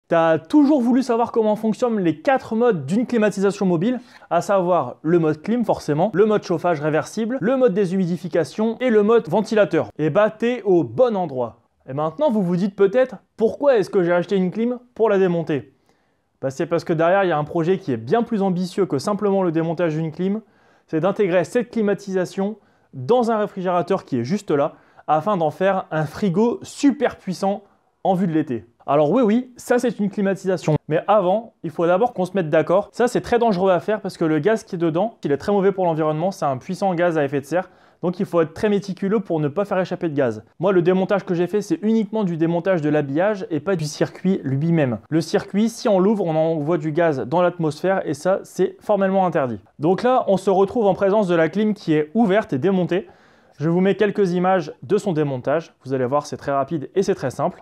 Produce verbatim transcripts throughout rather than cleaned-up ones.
Tu as toujours voulu savoir comment fonctionnent les quatre modes d'une climatisation mobile, à savoir le mode clim forcément, le mode chauffage réversible, le mode déshumidification et le mode ventilateur. Et bah t'es au bon endroit. Et maintenant vous vous dites peut-être pourquoi est-ce que j'ai acheté une clim pour la démonter? Bah, c'est parce que derrière il y a un projet qui est bien plus ambitieux que simplement le démontage d'une clim, c'est d'intégrer cette climatisation dans un réfrigérateur qui est juste là, afin d'en faire un frigo super puissant en vue de l'été. Alors oui, oui, ça c'est une climatisation. Mais avant, il faut d'abord qu'on se mette d'accord. Ça c'est très dangereux à faire parce que le gaz qui est dedans, il est très mauvais pour l'environnement, c'est un puissant gaz à effet de serre. Donc il faut être très méticuleux pour ne pas faire échapper de gaz. Moi le démontage que j'ai fait, c'est uniquement du démontage de l'habillage et pas du circuit lui-même. Le circuit, si on l'ouvre, on envoie du gaz dans l'atmosphère et ça c'est formellement interdit. Donc là, on se retrouve en présence de la clim qui est ouverte et démontée. Je vous mets quelques images de son démontage. Vous allez voir, c'est très rapide et c'est très simple.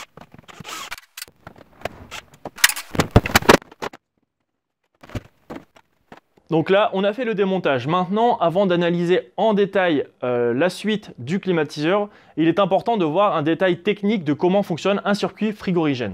Donc là, on a fait le démontage. Maintenant, avant d'analyser en détail euh, la suite du climatiseur, il est important de voir un détail technique de comment fonctionne un circuit frigorigène.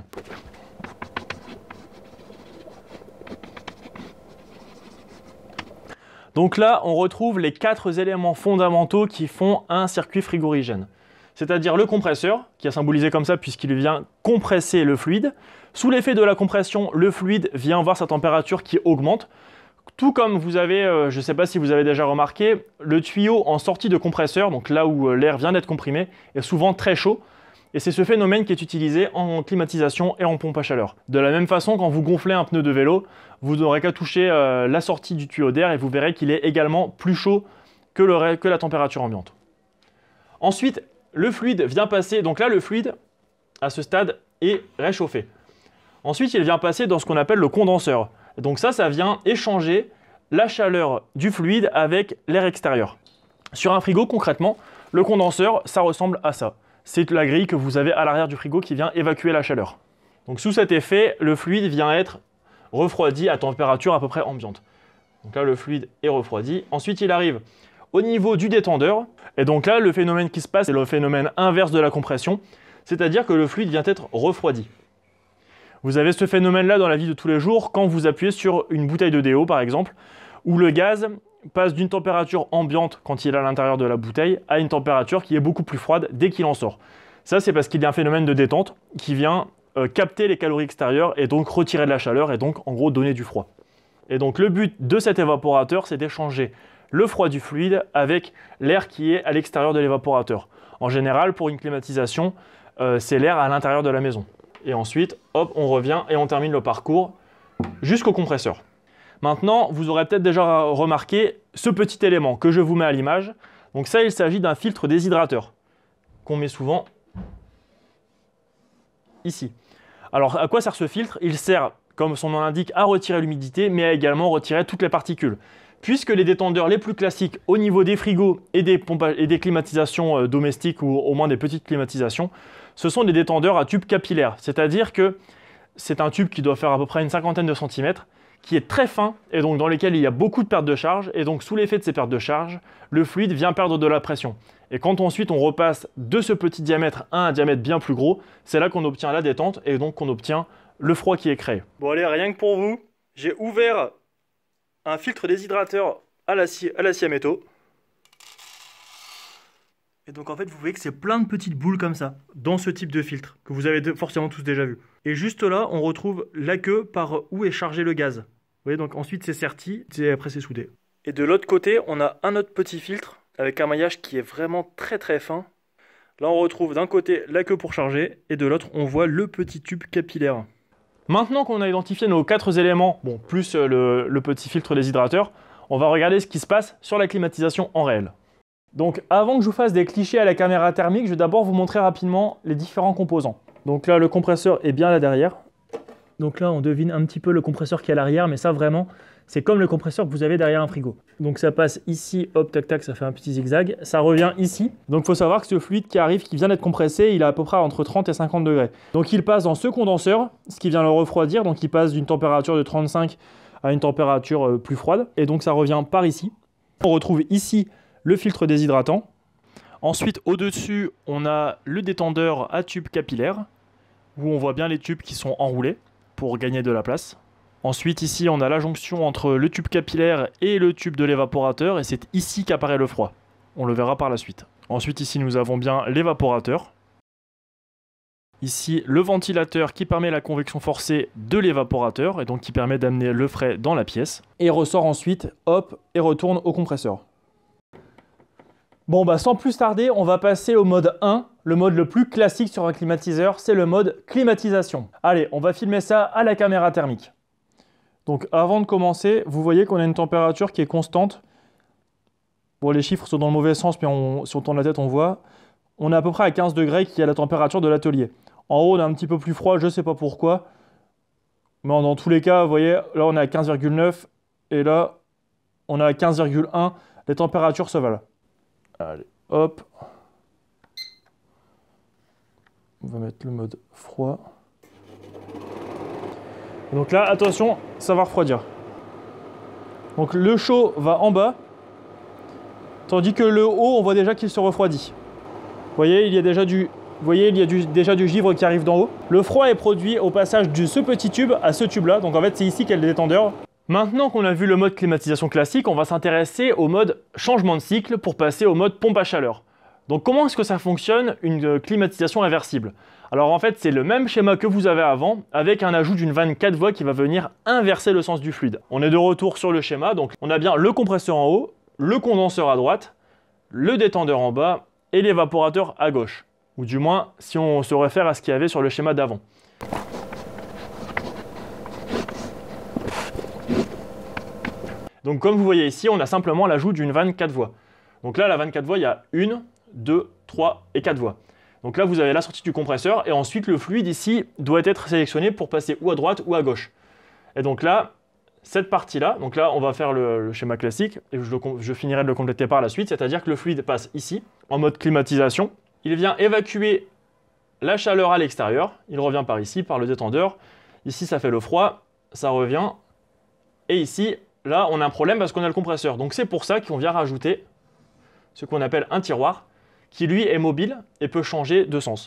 Donc là, on retrouve les quatre éléments fondamentaux qui font un circuit frigorigène. C'est-à-dire le compresseur, qui est symbolisé comme ça puisqu'il vient compresser le fluide. Sous l'effet de la compression, le fluide vient voir sa température qui augmente. Tout comme vous avez, euh, je ne sais pas si vous avez déjà remarqué, le tuyau en sortie de compresseur, donc là où euh, l'air vient d'être comprimé, est souvent très chaud. Et c'est ce phénomène qui est utilisé en climatisation et en pompe à chaleur. De la même façon, quand vous gonflez un pneu de vélo, vous n'aurez qu'à toucher euh, la sortie du tuyau d'air et vous verrez qu'il est également plus chaud que, le, que la température ambiante. Ensuite, le fluide vient passer, donc là le fluide, à ce stade, est réchauffé. Ensuite, il vient passer dans ce qu'on appelle le condenseur. Donc ça, ça vient échanger la chaleur du fluide avec l'air extérieur. Sur un frigo, concrètement, le condenseur, ça ressemble à ça. C'est la grille que vous avez à l'arrière du frigo qui vient évacuer la chaleur. Donc sous cet effet, le fluide vient être refroidi à température à peu près ambiante. Donc là, le fluide est refroidi. Ensuite, il arrive au niveau du détendeur. Et donc là, le phénomène qui se passe, c'est le phénomène inverse de la compression. C'est-à-dire que le fluide vient être refroidi. Vous avez ce phénomène-là dans la vie de tous les jours quand vous appuyez sur une bouteille de déo, par exemple, où le gaz passe d'une température ambiante quand il est à l'intérieur de la bouteille à une température qui est beaucoup plus froide dès qu'il en sort. Ça, c'est parce qu'il y a un phénomène de détente qui vient euh, capter les calories extérieures et donc retirer de la chaleur et donc, en gros, donner du froid. Et donc, le but de cet évaporateur, c'est d'échanger le froid du fluide avec l'air qui est à l'extérieur de l'évaporateur. En général, pour une climatisation, euh, c'est l'air à l'intérieur de la maison. Et ensuite, hop, on revient et on termine le parcours jusqu'au compresseur. Maintenant, vous aurez peut-être déjà remarqué ce petit élément que je vous mets à l'image. Donc ça, il s'agit d'un filtre déshydrateur qu'on met souvent ici. Alors, à quoi sert ce filtre? Il sert, comme son nom l'indique, à retirer l'humidité, mais à également retirer toutes les particules. Puisque les détendeurs les plus classiques au niveau des frigos et des, pompes et des climatisations euh, domestiques ou au moins des petites climatisations, ce sont des détendeurs à tube capillaire. C'est-à-dire que c'est un tube qui doit faire à peu près une cinquantaine de centimètres, qui est très fin et donc dans lequel il y a beaucoup de pertes de charge. Et donc sous l'effet de ces pertes de charge, le fluide vient perdre de la pression. Et quand ensuite on repasse de ce petit diamètre à un diamètre bien plus gros, c'est là qu'on obtient la détente et donc qu'on obtient le froid qui est créé. Bon allez, rien que pour vous, j'ai ouvert un filtre déshydrateur à la scie, à la scie à métaux. Et donc en fait vous voyez que c'est plein de petites boules comme ça, dans ce type de filtre, que vous avez forcément tous déjà vu. Et juste là, on retrouve la queue par où est chargé le gaz. Vous voyez, donc ensuite c'est serti, et après c'est soudé. Et de l'autre côté, on a un autre petit filtre, avec un maillage qui est vraiment très très fin. Là on retrouve d'un côté la queue pour charger, et de l'autre on voit le petit tube capillaire. Maintenant qu'on a identifié nos quatre éléments, bon, plus le, le petit filtre déshydrateur, on va regarder ce qui se passe sur la climatisation en réel. Donc avant que je vous fasse des clichés à la caméra thermique, je vais d'abord vous montrer rapidement les différents composants. Donc là, le compresseur est bien là derrière. Donc là, on devine un petit peu le compresseur qui est à l'arrière, mais ça vraiment, c'est comme le compresseur que vous avez derrière un frigo. Donc ça passe ici, hop, tac, tac, ça fait un petit zigzag. Ça revient ici. Donc il faut savoir que ce fluide qui arrive, qui vient d'être compressé, il est à peu près entre trente et cinquante degrés. Donc il passe dans ce condenseur, ce qui vient le refroidir. Donc il passe d'une température de trente-cinq à une température plus froide. Et donc ça revient par ici. On retrouve ici le filtre déshydratant. Ensuite, au-dessus, on a le détendeur à tube capillaire. où on voit bien les tubes qui sont enroulés pour gagner de la place. Ensuite, ici, on a la jonction entre le tube capillaire et le tube de l'évaporateur, et c'est ici qu'apparaît le froid. On le verra par la suite. Ensuite, ici, nous avons bien l'évaporateur. Ici, le ventilateur qui permet la convection forcée de l'évaporateur, et donc qui permet d'amener le frais dans la pièce. Et ressort ensuite, hop, et retourne au compresseur. Bon, bah sans plus tarder, on va passer au mode un. Le mode le plus classique sur un climatiseur, c'est le mode climatisation. Allez, on va filmer ça à la caméra thermique. Donc avant de commencer, vous voyez qu'on a une température qui est constante. Bon, les chiffres sont dans le mauvais sens, mais on, si on tourne la tête, on voit. On est à peu près à quinze degrés qui est la température de l'atelier. En haut, on est un petit peu plus froid, je ne sais pas pourquoi. Mais dans tous les cas, vous voyez, là on est à quinze virgule neuf et là on est à quinze virgule un. Les températures se valent. Allez, hop. On va mettre le mode froid. Donc là, attention, ça va refroidir. Donc le chaud va en bas, tandis que le haut, on voit déjà qu'il se refroidit. Vous voyez, il y a déjà du, vous voyez, il y a du, déjà du givre qui arrive d'en haut. Le froid est produit au passage de ce petit tube à ce tube-là. Donc en fait, c'est ici qu'il y a le détendeur. Maintenant qu'on a vu le mode climatisation classique, on va s'intéresser au mode changement de cycle pour passer au mode pompe à chaleur. Donc comment est-ce que ça fonctionne une climatisation inversible? Alors en fait c'est le même schéma que vous avez avant avec un ajout d'une vanne quatre voies qui va venir inverser le sens du fluide. On est de retour sur le schéma, donc on a bien le compresseur en haut, le condenseur à droite, le détendeur en bas et l'évaporateur à gauche. Ou du moins si on se réfère à ce qu'il y avait sur le schéma d'avant. Donc comme vous voyez ici, on a simplement l'ajout d'une vanne quatre voies. Donc là, la vanne quatre voies, il y a une, deux, trois et quatre voies. Donc là, vous avez la sortie du compresseur et ensuite le fluide ici doit être sélectionné pour passer ou à droite ou à gauche. Et donc là, cette partie-là, donc là, on va faire le, le schéma classique et je, je finirai de le compléter par la suite, c'est-à-dire que le fluide passe ici en mode climatisation. Il vient évacuer la chaleur à l'extérieur. Il revient par ici, par le détendeur. Ici, ça fait le froid, ça revient. Et ici, là, on a un problème parce qu'on a le compresseur. Donc c'est pour ça qu'on vient rajouter ce qu'on appelle un tiroir, qui lui est mobile et peut changer de sens.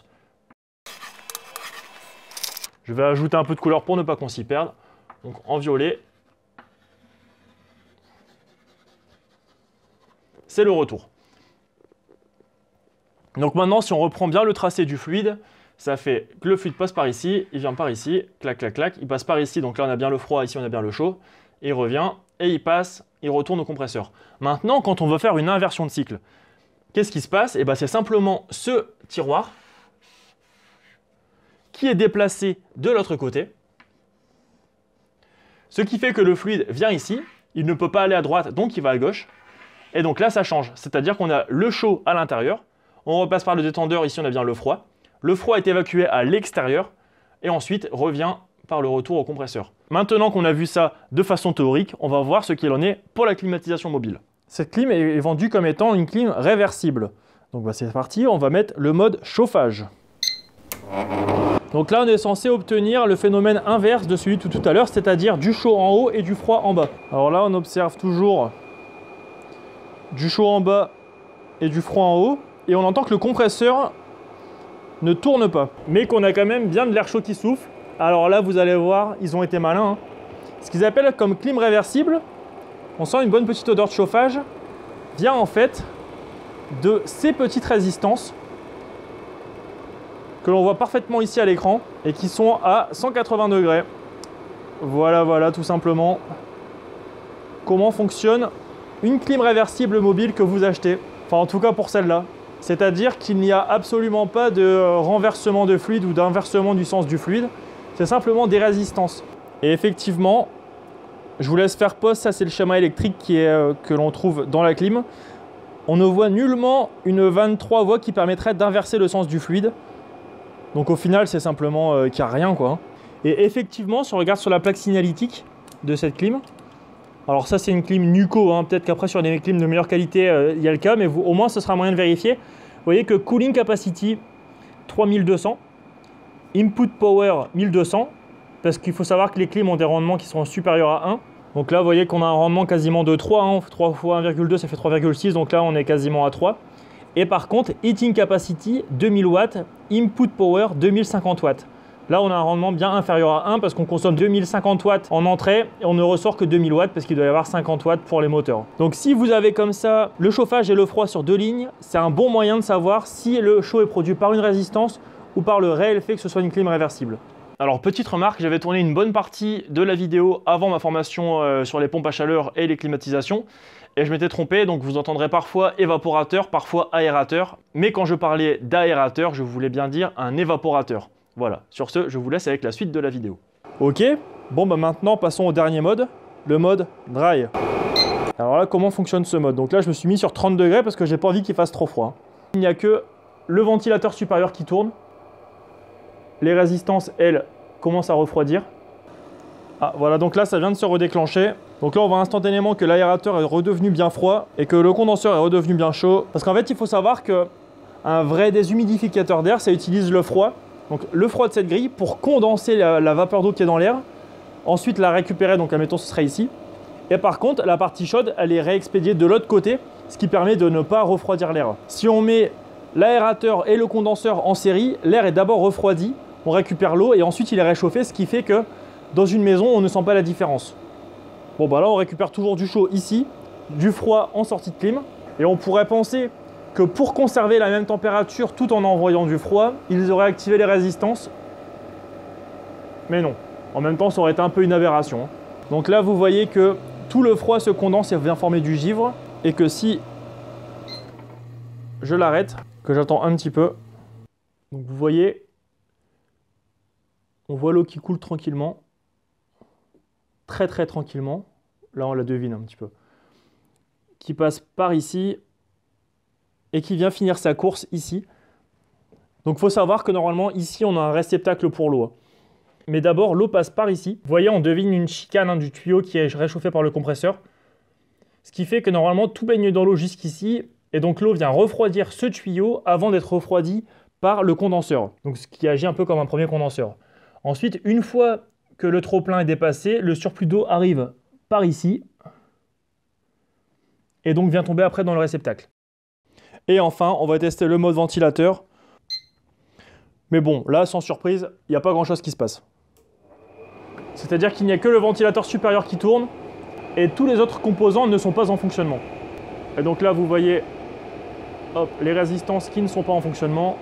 Je vais ajouter un peu de couleur pour ne pas qu'on s'y perde. Donc en violet, c'est le retour. Donc maintenant, si on reprend bien le tracé du fluide, ça fait que le fluide passe par ici, il vient par ici, clac, clac, clac, il passe par ici, donc là on a bien le froid, ici on a bien le chaud, il revient, et il passe, il retourne au compresseur. Maintenant, quand on veut faire une inversion de cycle, qu'est-ce qui se passe? Eh bien, c'est simplement ce tiroir qui est déplacé de l'autre côté, ce qui fait que le fluide vient ici, il ne peut pas aller à droite, donc il va à gauche, et donc là ça change, c'est-à-dire qu'on a le chaud à l'intérieur, on repasse par le détendeur, ici on a bien le froid, le froid est évacué à l'extérieur, et ensuite revient par le retour au compresseur. Maintenant qu'on a vu ça de façon théorique, on va voir ce qu'il en est pour la climatisation mobile. Cette clim est vendue comme étant une clim réversible. Donc bah, c'est parti, on va mettre le mode chauffage. Donc là on est censé obtenir le phénomène inverse de celui de tout à l'heure, c'est-à-dire du chaud en haut et du froid en bas. Alors là on observe toujours du chaud en bas et du froid en haut, et on entend que le compresseur ne tourne pas, mais qu'on a quand même bien de l'air chaud qui souffle. Alors là, vous allez voir, ils ont été malins. Hein. Ce qu'ils appellent comme clim réversible, on sent une bonne petite odeur de chauffage, vient en fait de ces petites résistances que l'on voit parfaitement ici à l'écran et qui sont à cent quatre-vingts degrés. Voilà, voilà, tout simplement comment fonctionne une clim réversible mobile que vous achetez. Enfin, en tout cas pour celle-là. C'est-à-dire qu'il n'y a absolument pas de renversement de fluide ou d'inversement du sens du fluide. C'est simplement des résistances. Et effectivement, je vous laisse faire pause, ça c'est le schéma électrique qui est, euh, que l'on trouve dans la clim. On ne voit nullement une vingt-trois voies qui permettrait d'inverser le sens du fluide. Donc au final, c'est simplement euh, qu'il n'y a rien, quoi. Et effectivement, si on regarde sur la plaque signalétique de cette clim, alors ça c'est une clim Nuco, hein, peut-être qu'après sur des clims de meilleure qualité, euh, il y a le cas, mais vous, au moins ce sera moyen de vérifier. Vous voyez que Cooling Capacity trois mille deux cents, Input Power mille deux cents, parce qu'il faut savoir que les clims ont des rendements qui sont supérieurs à un. Donc là, vous voyez qu'on a un rendement quasiment de trois, hein. trois fois un virgule deux, ça fait trois virgule six, donc là on est quasiment à trois. Et par contre, Heating Capacity deux mille watts, Input Power deux mille cinquante watts. Là, on a un rendement bien inférieur à un parce qu'on consomme deux mille cinquante watts en entrée et on ne ressort que deux mille watts parce qu'il doit y avoir cinquante watts pour les moteurs. Donc si vous avez comme ça le chauffage et le froid sur deux lignes, c'est un bon moyen de savoir si le chaud est produit par une résistance ou par le réel fait que ce soit une clim réversible. Alors petite remarque, j'avais tourné une bonne partie de la vidéo avant ma formation euh, sur les pompes à chaleur et les climatisations et je m'étais trompé, donc vous entendrez parfois évaporateur, parfois aérateur, mais quand je parlais d'aérateur, je voulais bien dire un évaporateur. Voilà, sur ce, je vous laisse avec la suite de la vidéo. Ok, bon bah maintenant passons au dernier mode, le mode dry. Alors là, comment fonctionne ce mode? Donc là, je me suis mis sur trente degrés parce que j'ai pas envie qu'il fasse trop froid. Il n'y a que le ventilateur supérieur qui tourne. Les résistances, elles, commencent à refroidir. Ah, voilà, donc là, ça vient de se redéclencher. Donc là, on voit instantanément que l'aérateur est redevenu bien froid et que le condenseur est redevenu bien chaud. Parce qu'en fait, il faut savoir qu'un vrai déshumidificateur d'air, ça utilise le froid. Donc le froid de cette grille pour condenser la, la vapeur d'eau qui est dans l'air, ensuite la récupérer, donc admettons ce serait ici. Et par contre, la partie chaude, elle est réexpédiée de l'autre côté, ce qui permet de ne pas refroidir l'air. Si on met l'aérateur et le condenseur en série, l'air est d'abord refroidi, on récupère l'eau et ensuite il est réchauffé, ce qui fait que dans une maison, on ne sent pas la différence. Bon bah là, on récupère toujours du chaud ici, du froid en sortie de clim, et on pourrait penser que pour conserver la même température tout en envoyant du froid, ils auraient activé les résistances. Mais non. En même temps, ça aurait été un peu une aberration. Donc là, vous voyez que tout le froid se condense et vient former du givre. Et que si je l'arrête, que j'attends un petit peu, donc vous voyez, on voit l'eau qui coule tranquillement. Très très tranquillement. Là, on la devine un petit peu. Qui passe par ici et qui vient finir sa course ici. Donc il faut savoir que normalement ici on a un réceptacle pour l'eau. Mais d'abord l'eau passe par ici. Vous voyez, on devine une chicane hein, du tuyau qui est réchauffé par le compresseur. Ce qui fait que normalement tout baigne dans l'eau jusqu'ici. Et donc l'eau vient refroidir ce tuyau avant d'être refroidi par le condenseur. Donc ce qui agit un peu comme un premier condenseur. Ensuite, une fois que le trop-plein est dépassé, le surplus d'eau arrive par ici. Et donc vient tomber après dans le réceptacle. Et enfin, on va tester le mode ventilateur. Mais bon, là, sans surprise, il n'y a pas grand-chose qui se passe. C'est-à-dire qu'il n'y a que le ventilateur supérieur qui tourne et tous les autres composants ne sont pas en fonctionnement. Et donc là, vous voyez hop, les résistances qui ne sont pas en fonctionnement.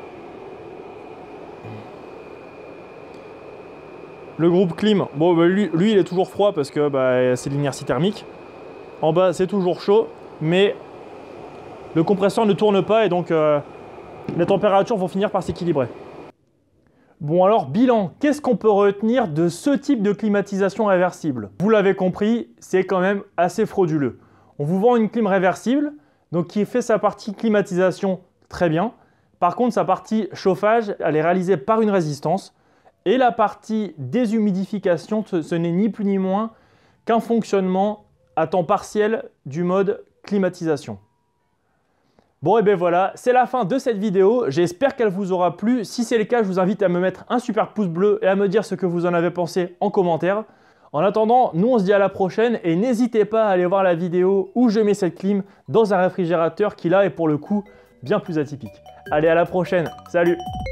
Le groupe clim, bon, bah, lui, lui, il est toujours froid parce que bah, c'est l'inertie thermique. En bas, c'est toujours chaud, mais le compresseur ne tourne pas et donc euh, les températures vont finir par s'équilibrer. Bon alors, bilan, qu'est-ce qu'on peut retenir de ce type de climatisation réversible? Vous l'avez compris, c'est quand même assez frauduleux. On vous vend une clim réversible, donc qui fait sa partie climatisation très bien. Par contre, sa partie chauffage, elle est réalisée par une résistance. Et la partie déshumidification, ce, ce n'est ni plus ni moins qu'un fonctionnement à temps partiel du mode climatisation. Bon et bien voilà, c'est la fin de cette vidéo, j'espère qu'elle vous aura plu. Si c'est le cas, je vous invite à me mettre un super pouce bleu et à me dire ce que vous en avez pensé en commentaire. En attendant, nous on se dit à la prochaine et n'hésitez pas à aller voir la vidéo où je mets cette clim dans un réfrigérateur qui là est pour le coup bien plus atypique. Allez, à la prochaine, salut!